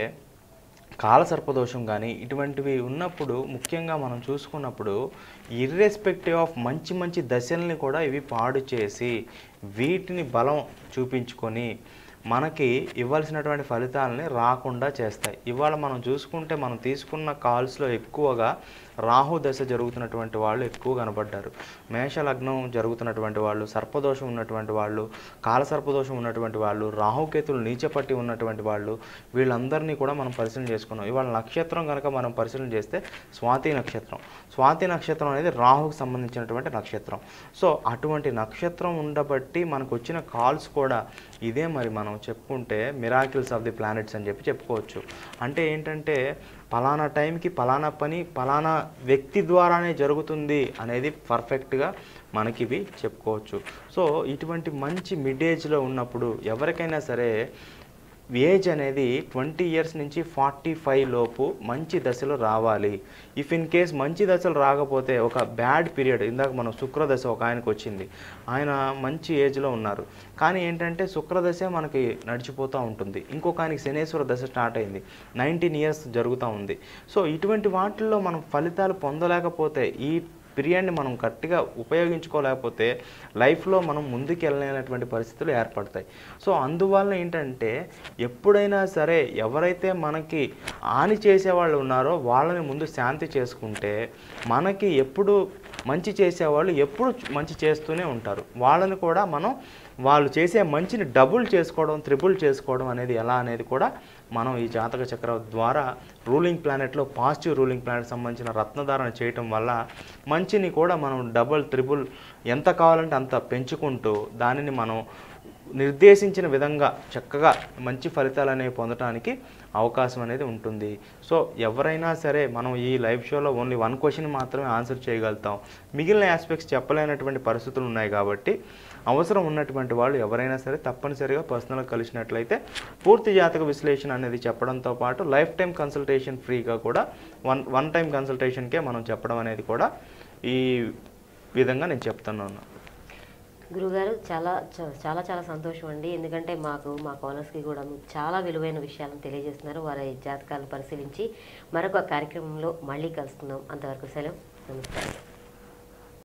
కాలసర్పదోషం కానీ, ఇటువంటివి ఉన్నప్పుడు ముఖ్యంగా మనం చూసుకున్నప్పుడు ఇర్రెస్పెక్టివ్ ఆఫ్ మంచి మంచి దశల్ని కూడా ఇవి పాడు చేసి వీటిని బలం చూపించుకొని మనకి ఇవ్వాల్సినటువంటి ఫలితాలని రాకుండా చేస్తాయి. ఇవాళ మనం చూసుకుంటే మనం తీసుకున్న కాల్స్లో ఎక్కువగా రాహు దశ జరుగుతున్నటువంటి వాళ్ళు ఎక్కువ కనబడ్డారు. మేషలగ్నం జరుగుతున్నటువంటి వాళ్ళు, సర్పదోషం ఉన్నటువంటి వాళ్ళు, కాలసర్పదోషం ఉన్నటువంటి వాళ్ళు, రాహుకేతులు నీచపట్టి ఉన్నటువంటి వాళ్ళు, వీళ్ళందరినీ కూడా మనం పరిశీలన చేసుకున్నాం. ఇవాళ నక్షత్రం కనుక మనం పరిశీలన చేస్తే స్వాతి నక్షత్రం. స్వాతి నక్షత్రం అనేది రాహుకు సంబంధించినటువంటి నక్షత్రం. సో అటువంటి నక్షత్రం ఉండబట్టి మనకు వచ్చిన కాల్స్ కూడా ఇదే. మరి మనం చెప్పుకుంటే మిరాకిల్స్ ఆఫ్ ది ప్లానెట్స్ అని చెప్పుకోవచ్చు. అంటే ఏంటంటే పలానా టైంకి పలానా పని పలానా వ్యక్తి ద్వారానే జరుగుతుంది అనేది పర్ఫెక్ట్గా మనకి ఇవి చెప్పుకోవచ్చు. సో ఇటువంటి మంచి మిడ్ ఏజ్లో ఉన్నప్పుడు ఎవరికైనా సరే ఏజ్ అనేది 20 years నుంచి 45 లోపు మంచి దశలో రావాలి. ఇఫ్ ఇన్ కేస్ మంచి దశలు రాకపోతే ఒక బ్యాడ్ పీరియడ్, ఇందాక మనం శుక్రదశ ఒక ఆయనకు వచ్చింది, ఆయన మంచి ఏజ్లో ఉన్నారు, కానీ ఏంటంటే శుక్రదశ మనకి నడిచిపోతూ ఉంటుంది. ఇంకొక ఆయనకి శనేశ్వర దశ స్టార్ట్ అయింది, 19 years జరుగుతూ ఉంది. సో ఇటువంటి వాటిల్లో మనం ఫలితాలు పొందలేకపోతే, ఈ పీరియడ్ని మనం గట్టిగా ఉపయోగించుకోలేకపోతే లైఫ్లో మనం ముందుకు వెళ్ళలేనటువంటి పరిస్థితులు ఏర్పడతాయి. సో అందువల్ల ఏంటంటే ఎప్పుడైనా సరే ఎవరైతే మనకి హాని చేసేవాళ్ళు ఉన్నారో వాళ్ళని ముందు శాంతి చేసుకుంటే మనకి ఎప్పుడు మంచి చేసేవాళ్ళు ఎప్పుడు మంచి చేస్తూనే ఉంటారు. వాళ్ళని కూడా మనం వాళ్ళు చేసే మంచిని డబుల్ చేసుకోవడం, త్రిబుల్ చేసుకోవడం అనేది ఎలా అనేది కూడా మనం ఈ జాతక చక్ర ద్వారా రూలింగ్ ప్లానెట్లో పాజిటివ్ రూలింగ్ ప్లానెట్ సంబంధించిన రత్నధారణ చేయటం వల్ల మంచిని కూడా మనం డబుల్ త్రిబుల్ ఎంత కావాలంటే అంత పెంచుకుంటూ దానిని మనం నిర్దేశించిన విధంగా చక్కగా మంచి ఫలితాలు అనేవి పొందడానికి అవకాశం అనేది ఉంటుంది. సో ఎవరైనా సరే మనం ఈ లైవ్ షోలో ఓన్లీ 1 question మాత్రమే ఆన్సర్ చేయగలుగుతాం. మిగిలిన ఆస్పెక్ట్స్ చెప్పలేనటువంటి పరిస్థితులు ఉన్నాయి కాబట్టి అవసరం ఉన్నటువంటి వాళ్ళు ఎవరైనా సరే తప్పనిసరిగా పర్సనల్గా కలిసినట్లయితే పూర్తి జాతక విశ్లేషణ అనేది చెప్పడంతో పాటు లైఫ్ టైం కన్సల్టేషన్ ఫ్రీగా కూడా వన్ టైం కన్సల్టేషన్కే మనం చెప్పడం అనేది కూడా ఈ విధంగా నేను చెప్తున్నాను. గురుగారు, చాలా చాలా చాలా సంతోషం అండి. ఎందుకంటే మా కాలర్స్కి కూడా చాలా విలువైన విషయాలను తెలియజేస్తున్నారు. వారి జాతకాలను పరిశీలించి మరొక కార్యక్రమంలో మళ్ళీ కలుసుకుందాం. అంతవరకు సెలవు, నమస్కారం.